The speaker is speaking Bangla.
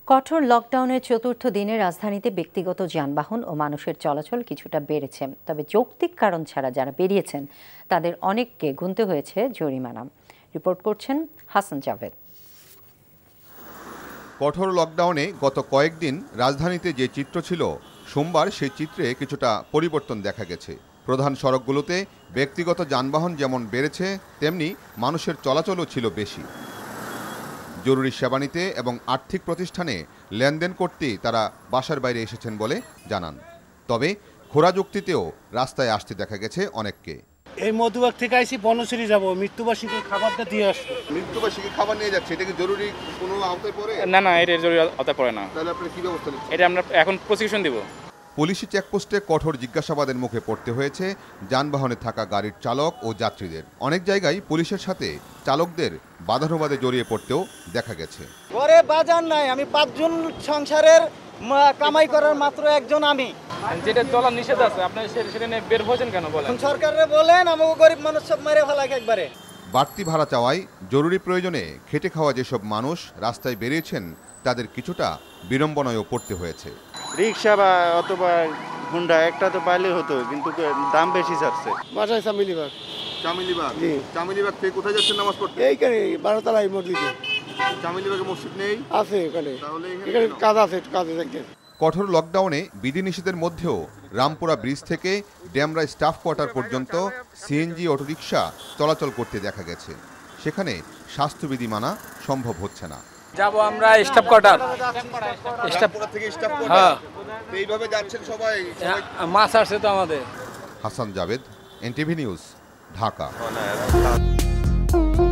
কঠোর লকডাউনের চতুর্থ দিনে রাজধানীতে ব্যক্তিগত যানবাহন ও মানুষের চলাচল কিছুটা বেড়েছে, তবে যৌক্তিক কারণ ছাড়া যারা বেরিয়েছেন তাদের অনেককে গুনতে হয়েছে জরিমানা। রিপোর্ট করছেন হাসান জাভেদ। কঠোর লকডাউনে গত কয়েকদিন রাজধানীতে যে চিত্র ছিল, সোমবার সেই চিত্রে কিছুটা পরিবর্তন দেখা গেছে। প্রধান সড়কগুলোতে ব্যক্তিগত যানবাহন যেমন বেড়েছে, তেমনি মানুষের চলাচলও ছিল বেশি। জরুরি সেবা নিতে এবং আর্থিক প্রতিষ্ঠানে লেনদেন করতে তারা বাসার বাইরে এসেছেন বলে জানান। তবে খোরা যুক্তিতেও রাস্তায় আসতে দেখা গেছে অনেককে। এই মধুবাগ থেকে আইসি বনশ্রী যাবো, মৃত্যুবাসীকে খাবারটা দিয়ে আসবো। মৃত্যুবাসীকে খাবার নিয়ে যাচ্ছে, এটা কি জরুরি কোনো আওতায় পড়ে? না, এটা জরুরি আওতায় পড়ে না। তাহলে আপনি কি ব্যবস্থা নিচ্ছেন? এটা আমরা এখন প্রসিকিউশন দিব। পুলিশি চেকপোস্টে কঠোর জিজ্ঞাসাবাদের মুখে পড়তে হয়েছে যানবাহনে থাকা গাড়ির চালক ও যাত্রীদের। অনেক জায়গায় পুলিশের সাথে চালকদের বাদানুবাদে জড়িয়ে পড়তেও দেখা গেছে। ঘরে বাজার নাই, আমি 5 জন সংসারের কামাই করার মাত্র একজন আমি। যেটা চলা নিষেধ আছে, আপনি সেটা নিয়ে বের হয়েছেন কেন বলেন? সরকারে বলেন, আমাকে গরিব মানুষ সব মেরে ফেলাক একবারে। বাড়তি ভাড়া চাওয়ায় জরুরি প্রয়োজনে খেটে খাওয়া যেসব মানুষ রাস্তায় বেরিয়েছেন তাদের কিছুটা বিড়ম্বনায়ও পড়তে হয়েছে। রিক্সা বা অথবা হুন্ডা একটা তো পাইলে হতো, কিন্তু দাম বেশি ছাড়ছে। বাসায় চামিলিবাগ। চামিলিবাগ? জি। চামিলিবাগ থেকে কোথায় যাচ্ছেন নামাজ পড়তে? এইখানে 12তলায় মসজিদে। চামিলিবাগে মসজিদ নেই? আছে এখানে। তাহলে এখানে কাজ আছে, কাজে থাকতে। কঠোর লকডাউনে বিধিনিষেধের মধ্যেও রামপুরা ব্রিজ থেকে ড্যামরা স্টাফ কোয়ার্টার পর্যন্ত সিএনজি অটোরিকশা চলাচল করতে দেখা গেছে। সেখানে স্বাস্থ্যবিধি মানা সম্ভব হচ্ছে না। যাবো আমরা স্টাফ কোয়ার্টার। হ্যাঁ, এইভাবে যাচ্ছেন সবাই? মাছ আসছে তো আমাদের। Hasan Javed, NTV news, Dhaka.